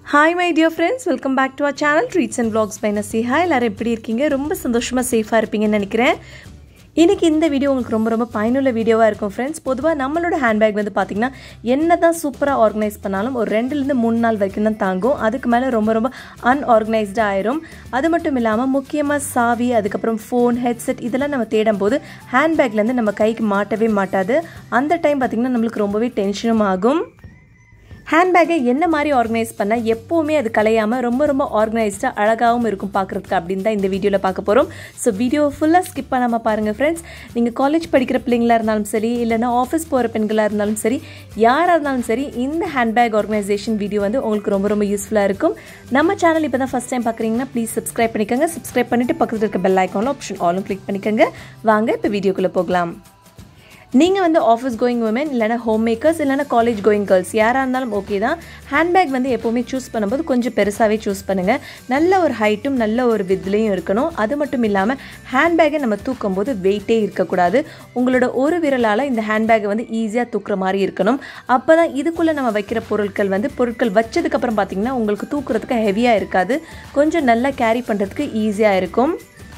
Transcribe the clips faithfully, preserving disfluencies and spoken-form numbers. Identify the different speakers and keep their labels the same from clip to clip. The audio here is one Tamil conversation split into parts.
Speaker 1: Hi my dear friends, welcome back to our channel Treats and Vlogs by Nasiha. எல்லாரும் எப்படி இருக்கீங்க? ரொம்ப சந்தோஷமா சேஃபா இருப்பீங்கன்னு நினைக்கிறேன். இன்னைக்கு இந்த வீடியோ உங்களுக்கு ரொம்ப ரொம்ப பயனுள்ள வீடியோவா இருக்கும் फ्रेंड्स. பொதுவா நம்மளோட ஹேண்ட்பேக் வந்து பாத்தீங்கன்னா என்னதான் சூப்பரா ஆர்கனைஸ் பண்ணாலும் ஒரு ரெண்டு ல இருந்து மூணு நாள் வரைக்கும் தான் தாங்கும். அதுக்கு மேல ரொம்ப ரொம்ப அன்ஆர்கனைஸ்டா ஆயிரும். அது மட்டும் இல்லாம முக்கியமா சாவி, அதுக்கு அப்புறம் ஃபோன், ஹெட்செட் இதெல்லாம் நம்ம தேடும்போது ஹேண்ட்பேக்ல இருந்து நம்ம கைக்கு மாட்டவே மாட்டாது. அந்த டைம் பாத்தீங்கன்னா நமக்கு ரொம்பவே டென்ஷனும் ஆகும். ஹேண்ட்பேக்கை என்ன மாதிரி ஆர்கனைஸ் பண்ணால் எப்போவுமே அது கலையாமல் ரொம்ப ரொம்ப ஆர்கனைஸ்டாக அழகாகவும் இருக்கும் பார்க்குறதுக்கு அப்படின்னு தான் இந்த வீடியோவில் பார்க்க போகிறோம். ஸோ வீடியோ ஃபுல்லாக ஸ்கிப் பண்ணாமல் பாருங்கள் ஃப்ரெண்ட்ஸ். நீங்கள் காலேஜ் படிக்கிற பிள்ளைங்களாக இருந்தாலும் சரி, இல்லைனா ஆஃபீஸ் போகிற பெண்களாக இருந்தாலும் சரி, யாராக இருந்தாலும் சரி, இந்த ஹேண்ட்பேக் ஆர்கனைசேஷன் வீடியோ வந்து உங்களுக்கு ரொம்ப ரொம்ப யூஸ்ஃபுல்லாக இருக்கும். நம்ம சேனல் இப்போ தான் ஃபஸ்ட் டைம் பார்க்குறீங்கன்னா ப்ளீஸ் சப்ஸ்கிரைப் பண்ணிக்கோங்க. சப்ஸ்கிரைப் பண்ணிவிட்டு பக்கத்தில் இருக்க பெல் ஐக்கானில் ஆப்ஷன் ஆலும் கிளிக் பண்ணிக்கோங்க. வாங்க இப்போ வீடியோக்குள்ளே போகலாம். நீங்கள் வந்து ஆஃபீஸ் கோயிங் உமன், இல்லைனா ஹோம் மேக்கர்ஸ், இல்லைனா காலேஜ் கோயிங் கேர்ள்ஸ் யாராக இருந்தாலும் ஓகே தான். ஹேண்ட்பேக் வந்து எப்போவுமே சூஸ் பண்ணும்போது கொஞ்சம் பெருசாகவே சூஸ் பண்ணுங்கள். நல்ல ஒரு ஹைட்டும் நல்ல ஒரு வித்லையும் இருக்கணும். அது மட்டும் இல்லாமல் ஹேண்ட்பேக்கை நம்ம தூக்கும் போது வெயிட்டே இருக்கக்கூடாது. உங்களோட ஒரு விரலால் இந்த ஹேண்ட்பேக்கை வந்து ஈஸியாக தூக்குற மாதிரி இருக்கணும். அப்போ தான் இதுக்குள்ளே நம்ம வைக்கிற பொருட்கள் வந்து பொருட்கள் வச்சதுக்கப்புறம் பார்த்திங்கன்னா உங்களுக்கு தூக்குறதுக்கு ஹெவியாக இருக்காது. கொஞ்சம் நல்லா கேரி பண்ணுறதுக்கு ஈஸியாக இருக்கும்.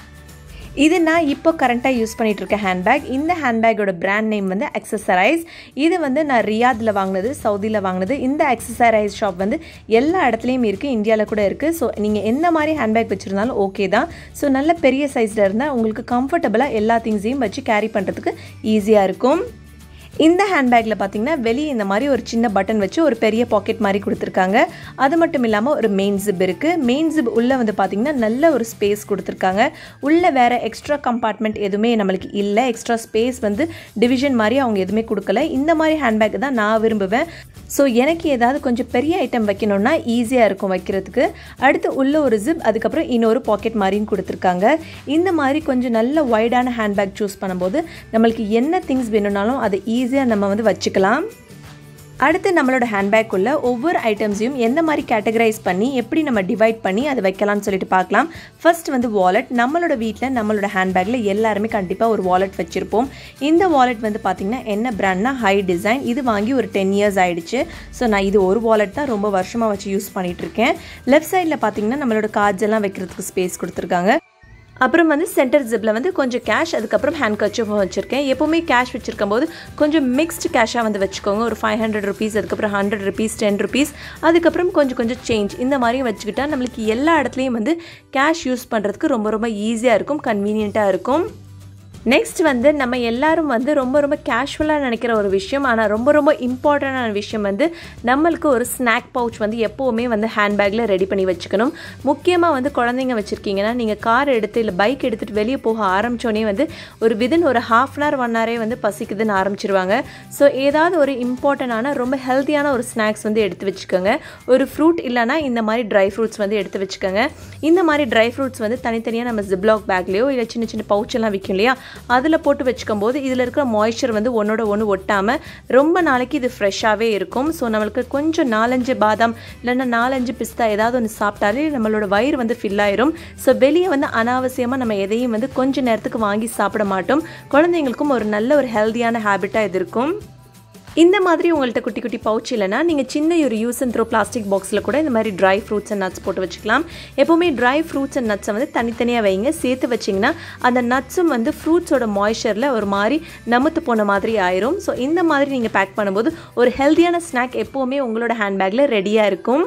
Speaker 1: இது நான் இப்போ கரண்ட்டாக யூஸ் பண்ணிகிட்டு இருக்க ஹேண்ட்பேக். இந்த ஹேண்ட்பேக்கோட பிராண்ட் நேம் வந்து அக்சசரைஸ். இது வந்து நான் ரியாதில் வாங்கினது, சவுதியில் வாங்கினது. இந்த அக்சசரைஸ் ஷாப் வந்து எல்லா இடத்துலையும் இருக்குது, இந்தியாவில் கூட இருக்குது. ஸோ நீங்கள் என்ன மாதிரி ஹேண்ட்பேக் வச்சுருந்தாலும் ஓகே தான். ஸோ நல்ல பெரிய சைஸில் இருந்தால் உங்களுக்கு கம்ஃபர்டபுளாக எல்லா திங்ஸையும் வச்சு கேரி பண்ணுறதுக்கு ஈஸியாக இருக்கும். இந்த ஹேண்ட்பேக்கில் பார்த்தீங்கன்னா வெளியே இந்த மாதிரி ஒரு சின்ன பட்டன் வச்சு ஒரு பெரிய பாக்கெட் மாதிரி கொடுத்துருக்காங்க. அது மட்டும் இல்லாமல் ஒரு மெயின் ஜிப் இருக்குது. மெயின் ஜிப் உள்ளே வந்து பார்த்திங்கன்னா நல்ல ஒரு ஸ்பேஸ் கொடுத்துருக்காங்க. உள்ளே வேறு எக்ஸ்ட்ரா கம்பார்ட்மெண்ட் எதுவுமே நம்மளுக்கு இல்லை. எக்ஸ்ட்ரா ஸ்பேஸ் வந்து டிவிஷன் மாதிரி அவங்க எதுவுமே கொடுக்கல. இந்த மாதிரி ஹேண்ட்பேக் தான் நான் விரும்புவேன். ஸோ எனக்கு ஏதாவது கொஞ்சம் பெரிய ஐட்டம் வைக்கணுன்னா ஈஸியாக இருக்கும் வைக்கிறதுக்கு. அடுத்து உள்ள ஒரு ஜிப், அதுக்கப்புறம் இன்னொரு பாக்கெட் மாதிரியும் கொடுத்துருக்காங்க. இந்த மாதிரி கொஞ்சம் நல்ல வைடான ஹேண்ட்பேக் சூஸ் பண்ணும்போது நம்மளுக்கு என்ன திங்ஸ் வேணும்னாலும் அதை ஈஸியாக நம்ம வந்து வச்சுக்கலாம். அடுத்து நம்மளோட ஹேண்ட்பேக்குள்ளே ஒவ்வொரு ஐட்டம்ஸையும் எந்த மாதிரி கேட்டகரைஸ் பண்ணி எப்படி நம்ம டிவைட் பண்ணி அதை வைக்கலாம்னு சொல்லிட்டு பார்க்கலாம். ஃபர்ஸ்ட் வந்து வாலெட். நம்மளோட வீட்டில் நம்மளோட ஹேண்ட்பேக்கில் எல்லாருமே கண்டிப்பாக ஒரு வாலெட் வச்சுருப்போம். இந்த வாலெட் வந்து பார்த்திங்கன்னா என்ன பிராண்ட்னா ஹை டிசைன். இது வாங்கி ஒரு டென் இயர்ஸ் ஆகிடுச்சு. ஸோ நான் இது ஒரு வாலெட் தான் ரொம்ப வருஷமாக வச்சு யூஸ் பண்ணிகிட்ருக்கேன். லெஃப்ட் சைடில் பார்த்திங்கன்னா நம்மளோட கார்ட்ஸ் எல்லாம் வைக்கிறதுக்கு ஸ்பேஸ் கொடுத்துருக்காங்க. அப்புறம் வந்து சென்டர் ஜிப்பில் வந்து கொஞ்சம் கேஷ், அதுக்கப்புறம் ஹேண்ட் கர்ச்சீஃபும் வச்சுருக்கேன். எப்போவுமே கேஷ் வச்சுருக்கும் போது கொஞ்சம் மிக்ஸ்டு கேஷாக வந்து வச்சுக்கோங்க. ஒரு ஃபைவ் ஹண்ட்ரட் ருபீஸ், அதுக்கப்புறம் ஹண்ட்ரட் ருபீஸ், டென் ருபீஸ், அதுக்கப்புறம் கொஞ்சம் கொஞ்சம் சேஞ்ச் இந்த மாதிரியும் வச்சுக்கிட்டா நம்மளுக்கு எல்லா இடத்துலையும் வந்து கேஷ் யூஸ் பண்ணுறதுக்கு ரொம்ப ரொம்ப ஈஸியாக இருக்கும், கன்வீனியண்ட்டாக இருக்கும். நெக்ஸ்ட் வந்து நம்ம எல்லாரும் வந்து ரொம்ப ரொம்ப கேஷுவலாக நினைக்கிற ஒரு விஷயம், ஆனால் ரொம்ப ரொம்ப இம்பார்ட்டண்டான விஷயம் வந்து நம்மளுக்கு ஒரு ஸ்நாக் பவுச் வந்து எப்போவுமே வந்து ஹேண்ட்பேக்கில் ரெடி பண்ணி வச்சுக்கணும். முக்கியமாக வந்து குழந்தைங்க வச்சுருக்கீங்கன்னா நீங்கள் கார் எடுத்து இல்லை பைக் எடுத்துகிட்டு வெளியே போக ஆரம்பித்தோடனே வந்து ஒரு விதின் ஒரு ஹாஃப் அன் ஹவர் ஒன் ஹவரே வந்து பசிக்குதுன்னு ஆரம்பிச்சிருவாங்க. ஸோ ஏதாவது ஒரு இம்பார்ட்டண்டான ரொம்ப ஹெல்த்தியான ஒரு ஸ்நாக்ஸ் வந்து எடுத்து வச்சுக்கோங்க. ஒரு ஃப்ரூட் இல்லைனா இந்த மாதிரி ட்ரை ஃப்ரூட்ஸ் வந்து எடுத்து வச்சுக்கோங்க. இந்த மாதிரி ட்ரை ஃப்ரூட்ஸ் வந்து தனித்தனியாக நம்ம ஜிப்லாக் பேக்லேயோ இல்லை சின்ன சின்ன பவுச்செல்லாம் விற்கும் இல்லையா, அதில் போட்டு வச்சுக்கும் போது இதில் இருக்கிற மாய்ஸ்சர் வந்து ஒன்றோட ஒன்று ஒட்டாமல் ரொம்ப நாளைக்கு இது ஃப்ரெஷ்ஷாகவே இருக்கும். ஸோ நம்மளுக்கு கொஞ்சம் நாலஞ்சு பாதாம் இல்லைன்னா நாலஞ்சு பிஸ்தா ஏதாவது ஒன்று சாப்பிட்டாலே நம்மளோட வயிறு வந்து ஃபில் ஆயிரும். ஸோ வெளியே வந்து அனாவசியமாக நம்ம எதையும் வந்து கொஞ்சம் நேரத்துக்கு வாங்கி சாப்பிட மாட்டோம். குழந்தைங்களுக்கும் ஒரு நல்ல ஒரு ஹெல்த்தியான ஹேபிட்டாக இது இருக்கும். இந்த மாதிரி உங்கள்கிட்ட குட்டி குட்டி பவுச் இல்லைனா நீங்கள் சின்ன ஒரு யூஸ் அண்ட் த்ரோ பிளாஸ்டிக் பாக்ஸில் கூட இந்த மாதிரி ட்ரை ஃப்ரூட்ஸ் அண்ட் நட்ஸ் போட்டு வச்சுக்கலாம். எப்போவுமே ட்ரை ஃப்ரூட்ஸ் அண்ட் நட்ஸை வந்து தனித்தனியாக வைங்க. சேர்த்து வச்சிங்கன்னா அந்த நட்ஸும் வந்து ஃப்ரூட்ஸோட மாய்ஸ்சரில் ஒரு மாதிரி நமுத்து போன மாதிரி ஆயிரும். ஸோ இந்த மாதிரி நீங்கள் பேக் பண்ணும்போது ஒரு ஹெல்த்தியான ஸ்நாக் எப்போவுமே உங்களோட ஹேண்ட்பேக்கில் ரெடியாக இருக்கும்.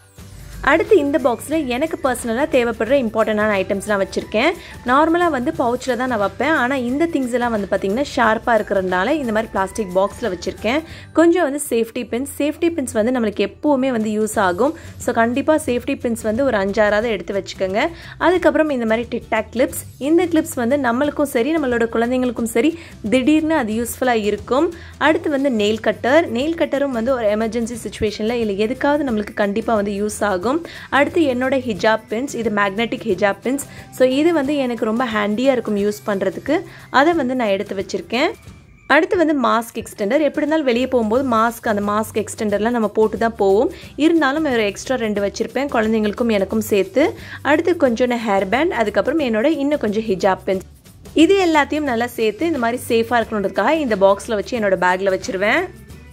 Speaker 1: அடுத்து இந்த பாக்ஸில் எனக்கு பர்சனலாக தேவைப்படுற இம்பார்ட்டண்டான ஐட்டம்ஸ்லாம் வச்சுருக்கேன். நார்மலாக வந்து பவுச்சில் தான் நான் வைப்பேன். ஆனால் இந்த திங்ஸ் எல்லாம் வந்து பார்த்திங்கன்னா ஷார்ப்பாக இருக்கிறதுனால இந்த மாதிரி பிளாஸ்டிக் பாக்ஸில் வச்சுருக்கேன். கொஞ்சம் வந்து சேஃப்டி பின்ஸ். சேஃப்டி பின்ஸ் வந்து நம்மளுக்கு எப்போவுமே வந்து யூஸ் ஆகும். ஸோ கண்டிப்பாக சேஃப்டி பின்ஸ் வந்து ஒரு அஞ்சாறாவது எடுத்து வச்சுக்கோங்க. அதுக்கப்புறம் இந்த மாதிரி டிக்டாக் கிளிப்ஸ். இந்த கிளிப்ஸ் வந்து நம்மளுக்கும் சரி நம்மளோட குழந்தைங்களுக்கும் சரி திடீர்னு அது யூஸ்ஃபுல்லாக இருக்கும். அடுத்து வந்து நெயில் கட்டர். நெயில் கட்டரும் வந்து ஒரு எமர்ஜென்சி சுச்சுவேஷனில் இல்லை எதுக்காவது நம்மளுக்கு கண்டிப்பாக வந்து யூஸ் ஆகும். அடுத்து என்னோட ஹிஜாப் பின்ஸ். இது மேக்னெட்டிக் ஹிஜாப் பின்ஸ். ஸோ இது வந்து எனக்கு ரொம்ப ஹேண்டியாக இருக்கும் யூஸ் பண்ணுறதுக்கு. அதை வந்து நான் எடுத்து வச்சுருக்கேன். அடுத்து வந்து மாஸ்க் எக்ஸ்டெண்டர். எப்படி இருந்தாலும் வெளியே போகும்போது மாஸ்க் அந்த மாஸ்க் எக்ஸ்டெண்டர்லாம் நம்ம போட்டு தான் போவோம். இருந்தாலும் ஒரு எக்ஸ்ட்ரா ரெண்டு வச்சுருப்பேன், குழந்தைங்களுக்கும் எனக்கும் சேர்த்து. அடுத்து கொஞ்சம் ஹேர் பேண்ட், அதுக்கப்புறம் என்னோட இன்னும் கொஞ்சம் ஹிஜாப் பின்ஸ். இது எல்லாத்தையும் நல்லா சேர்த்து இந்த மாதிரி சேஃபாக இருக்கணுன்றதுக்காக இந்த பாக்ஸில் வச்சு என்னோடய பேக்கில் வச்சுருவேன்.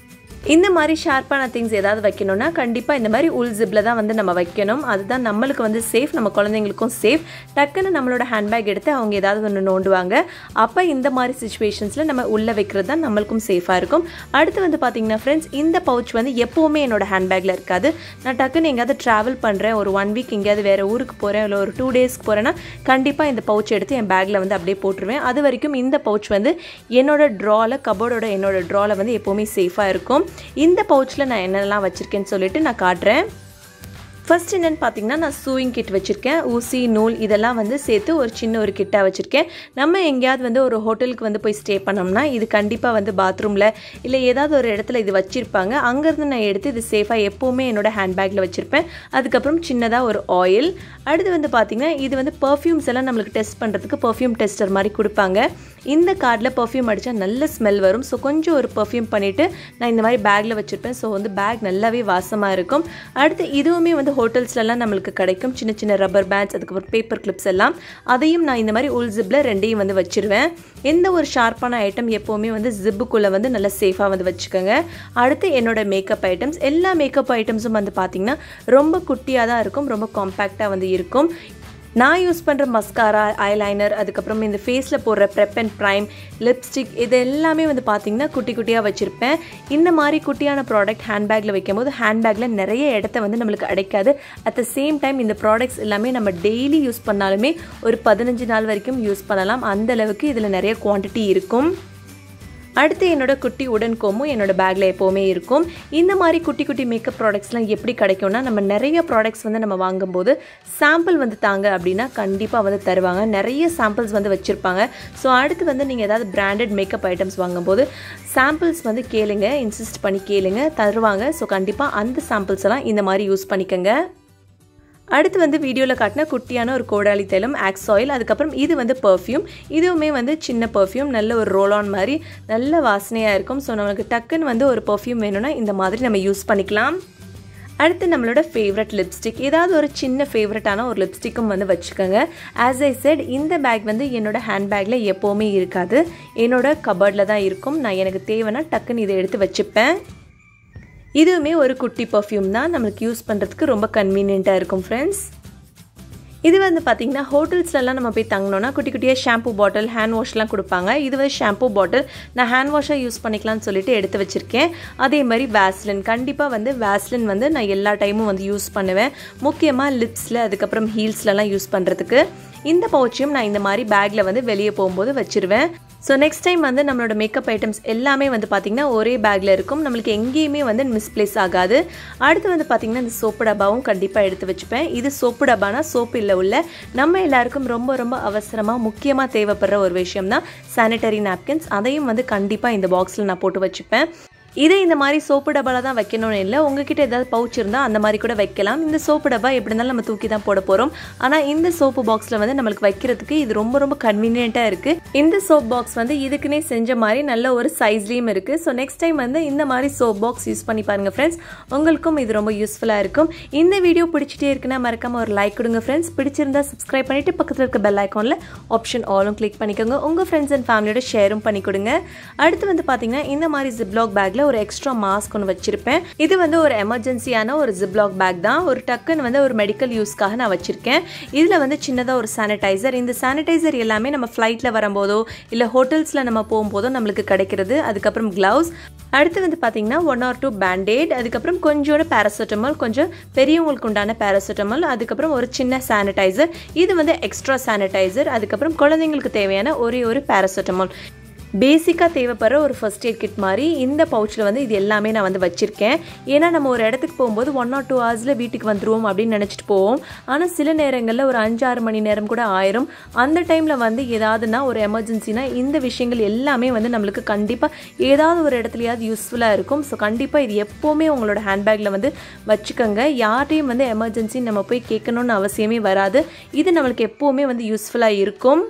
Speaker 1: இந்த மாதிரி ஷார்ப்பான திங்ஸ் ஏதாவது வைக்கணும்னா கண்டிப்பாக இந்த மாதிரி உள் ஜிப்பில் தான் வந்து நம்ம வைக்கணும். அதுதான் நம்மளுக்கு வந்து சேஃப், நம்ம குழந்தைங்களுக்கும் சேஃப். டக்குன்னு நம்மளோட ஹேண்ட்பேக் எடுத்து அவங்க ஏதாவது ஒன்று நோண்டுவாங்க. அப்போ இந்த மாதிரி சுச்சுவேஷன்ஸில் நம்ம உள்ளே வைக்கிறது தான் நம்மளுக்கும் சேஃபாக இருக்கும். அடுத்து வந்து பார்த்திங்கன்னா ஃப்ரெண்ட்ஸ், இந்த பவுச் வந்து எப்போவுமே என்னோட ஹேண்ட்பேக்கில் இருக்காது. நான் டக்குன்னு எங்கேயாவது ட்ராவல் பண்ணுறேன், ஒரு ஒன் வீக் எங்கேயாவது வேறு ஊருக்கு போகிறேன், இல்லை ஒரு டூ டேஸ்க்கு போகிறேன்னா கண்டிப்பாக இந்த பவுச் எடுத்து என் பேக்கில் வந்து அப்படியே போட்டுருவேன். அது வரைக்கும் இந்த பவுச் வந்து என்னோட ட்ராவில், கபோர்டோட என்னோட ட்ராவில் வந்து எப்போவுமே சேஃபாக இருக்கும். இந்த பவுச்சில் நான் என்னெல்லாம் வச்சுருக்கேன்னு சொல்லிட்டு நான் காட்டுறேன். ஃபர்ஸ்ட் என்னென்னு பார்த்தீங்கன்னா, நான் சூயிங் கிட் வச்சுருக்கேன். ஊசி, நூல் இதெல்லாம் வந்து சேர்த்து ஒரு சின்ன ஒரு கிட்டாக வச்சுருக்கேன். நம்ம எங்கேயாவது வந்து ஒரு ஹோட்டலுக்கு வந்து போய் ஸ்டே பண்ணோம்னா இது கண்டிப்பாக வந்து பாத்ரூமில் இல்லை ஏதாவது ஒரு இடத்துல இது வச்சுருப்பாங்க. அங்கேருந்து நான் எடுத்து இது சேஃபாக எப்போவுமே என்னோட ஹேண்ட்பேக்கில் வச்சுருப்பேன். அதுக்கப்புறம் சின்னதாக ஒரு ஆயில். அடுத்து வந்து பார்த்திங்கன்னா, இது வந்து பர்ஃப்யூம்ஸ் எல்லாம் நம்மளுக்கு டெஸ்ட் பண்ணுறதுக்கு பர்ஃப்யூம் டெஸ்டர் மாதிரி கொடுப்பாங்க. இந்த கார்டில் பர்ஃப்யூம் அடித்தா நல்ல ஸ்மெல் வரும். ஸோ கொஞ்சம் ஒரு பர்ஃப்யூம் பண்ணிவிட்டு நான் இந்த மாதிரி பேக்கில் வச்சுருப்பேன். ஸோ வந்து பேக் நல்லாவே வாசமாக இருக்கும். அடுத்து இதுவுமே வந்து ஹோட்டல்ஸ்லாம் நம்மளுக்கு கிடைக்கும், சின்ன சின்ன ரப்பர் பேண்ட்ஸ், அதுக்கப்புறம் பேப்பர் கிளிப்ஸ் எல்லாம். அதையும் நான் இந்த மாதிரி உள் ஜிப்பில் ரெண்டையும் வந்து வச்சுருவேன். எந்த ஒரு ஷார்ப்பான ஐட்டம் எப்போவுமே வந்து ஜிப்புக்குள்ளே வந்து நல்லா சேஃபாக வந்து வச்சுக்கோங்க. அடுத்து என்னோட மேக்கப் ஐட்டம்ஸ், எல்லா மேக்கப் ஐட்டம்ஸும் வந்து பார்த்திங்கன்னா ரொம்ப குட்டியாக தான் இருக்கும், ரொம்ப காம்பேக்டாக வந்து இருக்கும். நான் யூஸ் பண்ணுற மஸ்காரா, ஐலைனர், அதுக்கப்புறம் இந்த ஃபேஸில் போடுற ப்ரெப் அண்ட் ப்ரைம், லிப்ஸ்டிக் இது எல்லாமே வந்து பார்த்திங்கன்னா குட்டி குட்டியாக வச்சுருப்பேன். இந்த மாதிரி குட்டியான ப்ராடக்ட் ஹேண்ட்பேக்கில் வைக்கும்போது ஹேண்ட்பேக்கில் நிறைய இடத்த வந்து நம்மளுக்கு அடைக்காது. அட் த சேம் டைம் இந்த ப்ராடக்ட்ஸ் எல்லாமே நம்ம டெய்லி யூஸ் பண்ணாலுமே ஒரு பதினஞ்சு நாள் வரைக்கும் யூஸ் பண்ணலாம். அந்தளவுக்கு இதில் நிறைய குவான்டிட்டி இருக்கும். அடுத்து என்னோட குட்டி உடன் கோமும் என்னோட பேக்கில் எப்போவுமே இருக்கும். இந்த மாதிரி குட்டி குட்டி மேக்கப் ப்ராடக்ட்ஸ்லாம் எப்படி கிடைக்கும்னா, நம்ம நிறைய ப்ராடக்ட்ஸ் வந்து நம்ம வாங்கும்போது சாம்பிள் வந்து தாங்க அப்படின்னா கண்டிப்பாக வந்து தருவாங்க. நிறைய சாம்பிள்ஸ் வந்து வச்சுருப்பாங்க. ஸோ அடுத்து வந்து நீங்கள் ஏதாவது பிராண்டட் மேக்கப் ஐட்டம்ஸ் வாங்கும்போது சாம்பிள்ஸ் வந்து கேளுங்க, இன்சிஸ்ட் பண்ணி கேளுங்க, தருவாங்க. ஸோ கண்டிப்பாக அந்த சாம்பிள்ஸ் எல்லாம் இந்த மாதிரி யூஸ் பண்ணிக்கோங்க. அடுத்து வந்து வீடியோவில் காட்டின குட்டியான ஒரு கோடாலி தைலம், ஆக்ஸ் ஆயில், அதுக்கப்புறம் இது வந்து பர்ஃப்யூம். இதுவுமே வந்து சின்ன பர்ஃப்யூம், நல்ல ஒரு ரோல் ஆன் மாதிரி நல்ல வாசனையாக இருக்கும். ஸோ நமக்கு டக்குன்னு வந்து ஒரு பர்ஃப்யூம் வேணும்னா இந்த மாதிரி நம்ம யூஸ் பண்ணிக்கலாம். அடுத்து நம்மளோட ஃபேவரட் லிப்ஸ்டிக், ஏதாவது ஒரு சின்ன ஃபேவரட்டான ஒரு லிப்ஸ்டிக்கும் வந்து வச்சுக்கோங்க. ஆஸ் ஐ செட், இந்த பேக் வந்து என்னோட ஹேண்ட்பேக்கில் எப்போவுமே இருக்காது, என்னோட கபர்டில் தான் இருக்கும். நான் எனக்கு தேவைன்னா டக்குன்னு இதை எடுத்து வச்சுப்பேன். இதுவுமே ஒரு குட்டி பர்ஃப்யூம் தான், நம்மளுக்கு யூஸ் பண்ணுறதுக்கு ரொம்ப கன்வீனியண்ட்டாக இருக்கும் ஃப்ரெண்ட்ஸ். இது வந்து பார்த்திங்கன்னா ஹோட்டல்ஸ்லாம் நம்ம போய் தங்கினோன்னா குட்டி குட்டியாக ஷாம்பூ பாட்டில், ஹேண்ட் வாஷ்லாம் கொடுப்பாங்க. இது வந்து ஷாம்பூ பாட்டில் நான் ஹேண்ட் வாஷாக யூஸ் பண்ணிக்கலாம்னு சொல்லிட்டு எடுத்து வச்சுருக்கேன். அதே மாதிரி வேஸ்லின், கண்டிப்பாக வந்து வேஸ்லின் வந்து நான் எல்லா டைமும் வந்து யூஸ் பண்ணுவேன், முக்கியமாக லிப்ஸில், அதுக்கப்புறம் ஹீல்ஸ்லலாம் யூஸ் பண்ணுறதுக்கு. இந்த பவுச்சையும் நான் இந்த மாதிரி பேக்கில் வந்து வெளியே போகும்போது வச்சுருவேன். ஸோ நெக்ஸ்ட் டைம் வந்து நம்மளோட மேக்கப் ஐட்டம்ஸ் எல்லாமே வந்து பார்த்திங்கன்னா ஒரே பேக்கில் இருக்கும், நம்மளுக்கு எங்கேயுமே வந்து மிஸ்பிளேஸ் ஆகாது. அடுத்து வந்து பார்த்திங்கன்னா இந்த சோப்பு டப்பாவும் கண்டிப்பாக எடுத்து வச்சுப்பேன். இது சோப்பு டப்பானா சோப்பு இல்லை உள்ள, நம்ம எல்லாருக்கும் ரொம்ப ரொம்ப அவசரமாக முக்கியமாக தேவைப்படுற ஒரு விஷயம் தான் சானிட்டரி நாப்கின்ஸ். அதையும் வந்து கண்டிப்பாக இந்த பாக்ஸில் நான் போட்டு வச்சுப்பேன். இதே இந்த மாதிரி சோப்பு டப்பாவில் தான் வைக்கணும்னு இல்லை, உங்ககிட்ட ஏதாவது பவுச் இருந்தால் அந்த மாதிரி கூட வைக்கலாம். இந்த சோப்பு டப்பா எப்படி இருந்தாலும் நம்ம தூக்கி தான் போட போகிறோம். ஆனால் இந்த சோப்பு பாக்ஸில் வந்து நம்மளுக்கு வைக்கிறதுக்கு இது ரொம்ப ரொம்ப கன்வீனியண்ட்டாக இருக்குது. இந்த சோப் பாக்ஸ் வந்து இதுக்குன்னே செஞ்ச மாதிரி நல்ல ஒரு சைஸ்லேயும் இருக்குது. ஸோ நெக்ஸ்ட் டைம் வந்து இந்த மாதிரி சோப் பாக்ஸ் யூஸ் பண்ணி பாருங்கள் ஃப்ரெண்ட்ஸ், உங்களுக்கும் இது ரொம்ப யூஸ்ஃபுல்லாக இருக்கும். இந்த வீடியோ பிடிச்சிட்டே இருக்குன்னா மறக்காமல் ஒரு லைக் கொடுங்க ஃப்ரெண்ட்ஸ். பிடிச்சிருந்தா சப்ஸ்கிரைப் பண்ணிவிட்டு பக்கத்தில் இருக்க பெல் ஐக்கானில் ஆப்ஷன் ஆலும் கிளிக் பண்ணிக்கோங்க. உங்கள் ஃப்ரெண்ட்ஸ் அண்ட் ஃபேமிலியோட ஷேரும் பண்ணி கொடுங்க. அடுத்து வந்து பார்த்தீங்கன்னா இந்த மாதிரி ஜிப்லாக் பேக்கில் ஒரு எக்ஸ்ட்ரா மாஸ்க் ஒன்று வச்சிருப்பேன். இது வந்து ஒரு எமர்ஜென்சியான ஒரு ஜிப்லாக் பேக் தான், ஒரு டக்குன்னு வந்து ஒரு மெடிக்கல் யூஸ்க்காக நான் வச்சிருக்கேன். இதில் வந்து சின்னதாக ஒரு சானிடைசர், இந்த சானிடைசர் எல்லாமே நம்ம ஃப்ளைட்டில் வரும்போதோ இல்லை ஹோட்டல்ஸில் நம்ம போகும்போதோ நம்மளுக்கு கிடைக்கிறது. அதுக்கப்புறம் கிளவுஸ், அடுத்து வந்து பார்த்தீங்கன்னா ஒன் ஆர் டூ பேண்டேட், அதுக்கப்புறம் கொஞ்சோட பேராசிட்டமால், கொஞ்சம் பெரியவங்களுக்கு உண்டான பேராசிட்டமால், அதுக்கப்புறம் ஒரு சின்ன சானிடைசர், இது வந்து எக்ஸ்ட்ரா சானிடைசர், அதுக்கப்புறம் குழந்தைங்களுக்கு தேவையான ஒரே ஒரு பேராசிட்டமால். பேசிக்காக தேவைப்படுற ஒரு ஃபர்ஸ்ட் எய்ட் கிட் மாதிரி இந்த பவுச்சில் வந்து இது எல்லாமே நான் வந்து வச்சுருக்கேன். ஏன்னா நம்ம ஒரு இடத்துக்கு போகும்போது ஒன் ஆர் டூ ஹவர்ஸில் வீட்டுக்கு வந்துடுவோம் அப்படின்னு நினச்சிட்டு போவோம். ஆனால் சில நேரங்களில் ஒரு அஞ்சு ஆறு மணி நேரம் கூட ஆயிரும். அந்த டைமில் வந்து ஏதாவதுனா ஒரு எமர்ஜென்சினா இந்த விஷயங்கள் எல்லாமே வந்து நம்மளுக்கு கண்டிப்பாக ஏதாவது ஒரு இடத்துலையாவது யூஸ்ஃபுல்லாக இருக்கும். ஸோ கண்டிப்பாக இது எப்போவுமே உங்களோட ஹேண்ட்பேக்கில் வந்து வச்சுக்கோங்க. யார்ட்டையும் வந்து எமர்ஜென்சி நம்ம போய் கேட்கணுன்னு அவசியமே வராது. இது நம்மளுக்கு எப்போவுமே வந்து யூஸ்ஃபுல்லாக இருக்கும்.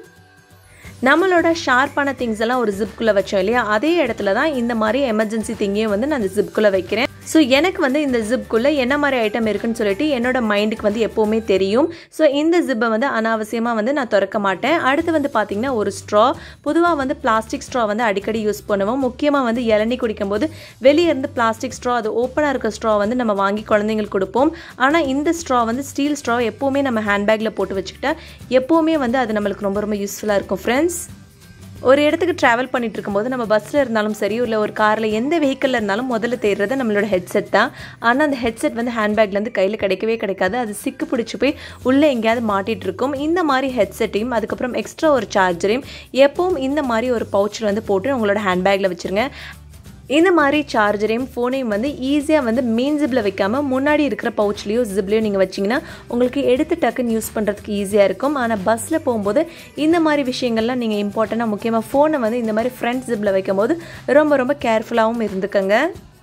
Speaker 1: நம்மளோட ஷார்ப்பான திங்ஸ் எல்லாம் ஒரு ஜிப்குள்ளே வச்சோம் இல்லையா, அதே இடத்துல தான் இந்த மாதிரி எமர்ஜென்சி திங்கையும் வந்து நான் அந்த ஜிப்குள்ளே வைக்கிறேன். ஸோ எனக்கு வந்து இந்த ஜிப்குள்ளே என்ன மாதிரி ஐட்டம் இருக்குன்னு சொல்லிட்டு என்னோட மைண்டுக்கு வந்து எப்போவுமே தெரியும். ஸோ இந்த ஜிப்பை வந்து அனாவசியமாக வந்து நான் திறக்க மாட்டேன். அடுத்து வந்து பார்த்திங்கன்னா ஒரு ஸ்ட்ரா. பொதுவாக வந்து பிளாஸ்டிக் ஸ்ட்ரா வந்து அடிக்கடி யூஸ் பண்ணுவோம். முக்கியமாக வந்து இளநீ குடிக்கும்போது வெளியே இருந்து பிளாஸ்டிக் ஸ்ட்ரா, அது ஓப்பனாக இருக்க ஸ்ட்ரா வந்து நம்ம வாங்கி குழந்தைங்களுக்கு கொடுப்போம். ஆனால் இந்த ஸ்ட்ரா வந்து ஸ்டீல் ஸ்ட்ரா எப்போவுமே நம்ம ஹேண்ட்பேக்கில் போட்டு வச்சுக்கிட்டா எப்போவுமே வந்து அது நம்மளுக்கு ரொம்ப ரொம்ப யூஸ்ஃபுல்லாக இருக்கும் ஃப்ரெண்ட்ஸ். ஒரு இடத்துக்கு ட்ராவல் பண்ணிட்டு இருக்கும்போது நம்ம பஸ்ஸில் இருந்தாலும் சரி, இல்லை ஒரு காரில் எந்த வெஹிக்கிளில் இருந்தாலும் முதல்ல தேடுறது நம்மளோட ஹெட்செட் தான். ஆனால் அந்த ஹெட்செட் வந்து ஹேண்ட்பேக்லேருந்து கையில் கிடைக்கவே கிடைக்காது. அது சிக்கு பிடிச்சி போய் உள்ளே எங்கேயாவது மாட்டிகிட்டு இருக்கும். இந்த மாதிரி ஹெட்செட்டையும் அதுக்கப்புறம் எக்ஸ்ட்ரா ஒரு சார்ஜரையும் எப்பவும் இந்த மாதிரி ஒரு பவுச்சில் வந்து போட்டு உங்களோட ஹேண்ட்பேக்கில் வச்சுருங்க. இந்த மாதிரி சார்ஜரையும் ஃபோனையும் வந்து ஈஸியாக வந்து மெயின் ஜிப்பில் வைக்காமல் முன்னாடி இருக்கிற பவுச்லேயோ ஜிப்லேயோ நீங்கள் வச்சிங்கன்னா உங்களுக்கு எடுத்து டக்குன்னு யூஸ் பண்ணுறதுக்கு ஈஸியாக இருக்கும். ஆனால் பஸ்ஸில் போகும்போது இந்த மாதிரி விஷயங்கள்லாம் நீங்கள் இம்பார்ட்டண்ட்டாக முக்கியமாக ஃபோனை வந்து இந்த மாதிரி ஃப்ரண்ட் ஜிப்பில் வைக்கும் போது ரொம்ப ரொம்ப கேர்ஃபுல்லாகவும் இருந்துக்கங்க.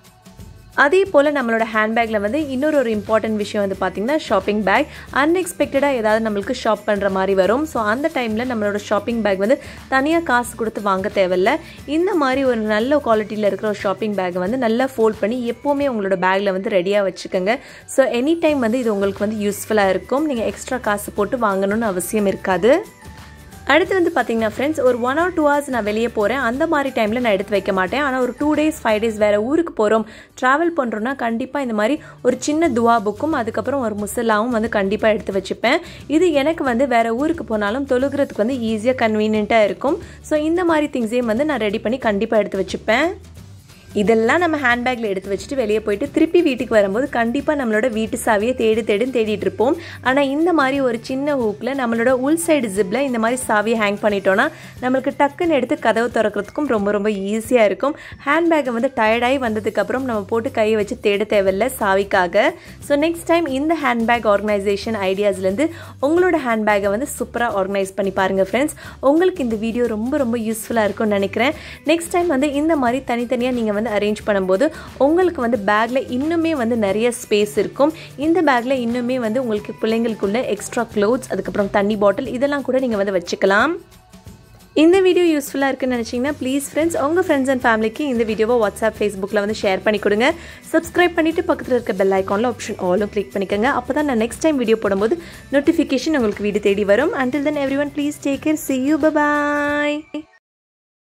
Speaker 1: அதே போல் நம்மளோட ஹேண்ட்பேக்கில் வந்து இன்னொரு ஒரு இம்பார்ட்டன்ட் விஷயம் வந்து பார்த்திங்கன்னா ஷாப்பிங் பேக். அன்எக்ஸ்பெக்டடாக ஏதாவது நம்மளுக்கு ஷாப் பண்ணுற மாதிரி வரும். ஸோ அந்த டைமில் நம்மளோட ஷாப்பிங் பேக் வந்து தனியாக காசு கொடுத்து வாங்க தேவையில்லை. இந்த மாதிரி ஒரு நல்ல குவாலிட்டியில் இருக்கிற ஒரு ஷாப்பிங் பேக்கை வந்து நல்லா ஃபோல்ட் பண்ணி எப்போவுமே உங்களோட பேக்கில் வந்து ரெடியாக வச்சுக்கோங்க. ஸோ எனி டைம் வந்து இது உங்களுக்கு வந்து யூஸ்ஃபுல்லாக இருக்கும். நீங்கள் எக்ஸ்ட்ரா காசு போட்டு வாங்கணும்னு அவசியம் இருக்காது. அடுத்து வந்து பார்த்திங்கன்னா ஃப்ரெண்ட்ஸ், ஒரு ஒன் ஆர் டூ ஹவர்ஸ் நான் வெளியே போகிறேன். அந்த மாதிரி டைமில் நான் எடுத்து வைக்க மாட்டேன். ஆனால் ஒரு டூ டேஸ் ஃபைவ் டேஸ் வேறு ஊருக்கு போகிறோம், ட்ராவல் பண்ணுறோன்னா கண்டிப்பாக இந்த மாதிரி ஒரு சின்ன துவா புக்கும் அதுக்கப்புறம் ஒரு முசல்லாவும் வந்து கண்டிப்பாக எடுத்து வச்சுப்பேன். இது எனக்கு வந்து வேறு ஊருக்கு போனாலும் தொழுகிறதுக்கு வந்து ஈஸியாக கன்வீனியண்ட்டாக இருக்கும். ஸோ இந்த மாதிரி திங்ஸையும் வந்து நான் ரெடி பண்ணி கண்டிப்பாக எடுத்து வச்சுப்பேன். இதெல்லாம் நம்ம ஹேண்ட்பேக்கில் எடுத்து வச்சுட்டு வெளியே போயிட்டு திருப்பி வீட்டுக்கு வரும்போது கண்டிப்பாக நம்மளோட வீட்டு சாவியை தேடி தேடின்னு தேடிட்டு இருப்போம். ஆனால் இந்த மாதிரி ஒரு சின்ன ஹூக்கில் நம்மளோட உள் சைடு ஜிப்பில் இந்த மாதிரி சாவியை ஹேங் பண்ணிட்டோன்னா நம்மளுக்கு டக்குன்னு எடுத்து கதவு திறக்கிறதுக்கும் ரொம்ப ரொம்ப ஈஸியாக இருக்கும். ஹேண்ட்பேக்கை வந்து டயர்டாகி வந்ததுக்கப்புறம் நம்ம போட்டு கையை வச்சு தேட தேவையில்லை சாவிக்காக. ஸோ நெக்ஸ்ட் டைம் இந்த ஹேண்ட்பேக் ஆர்கனைசேஷன் ஐடியாஸ்லேருந்து உங்களோட ஹேண்ட்பேக்கை வந்து சூப்பராக ஆர்கனைஸ் பண்ணி பாருங்கள் ஃப்ரெண்ட்ஸ். உங்களுக்கு இந்த வீடியோ ரொம்ப ரொம்ப யூஸ்ஃபுல்லாக இருக்கும்னு நினைக்கிறேன். நெக்ஸ்ட் டைம் வந்து இந்த மாதிரி தனித்தனியாக நீங்கள் வந்து அரேஞ்ச் பண்ணும்போது உங்களுக்கு வந்து பேக்கில் இன்னுமே வந்து நிறைய ஸ்பேஸ் இருக்கும். இந்த பேக்கில் இன்னுமே வந்து உங்களுக்கு பிள்ளைங்களுக்குள்ள எக்ஸ்ட்ரா க்ளோத்ஸ், அதுக்கப்புறம் தண்ணி பாட்டில் இதெல்லாம் கூட நீங்கள் வந்து வச்சுக்கலாம். இந்த வீடியோ யூஸ்ஃபுல்லாக இருக்குன்னு நினச்சிங்கன்னா ப்ளீஸ் ஃப்ரெண்ட்ஸ் உங்கள் ஃப்ரெண்ட்ஸ் அண்ட் ஃபேமிலிக்கு இந்த வீடியோவை வாட்ஸ்அப் ஃபேஸ்புக்கில் வந்து ஷேர் பண்ணி கொடுங்க. சப்ஸ்கிரைப் பண்ணிவிட்டு பக்கத்தில் இருக்க பெல் ஐக்கானில் ஆப்ஷன் ஆலும் கிளிக் பண்ணிக்கோங்க. அப்போ தான் நான் நெக்ஸ்ட் டைம் வீடியோ போடும்போது நோட்டிஃபிகேஷன் உங்களுக்கு வீடு தேடி வரும். Until then everyone, please take care. See you. Bye bye.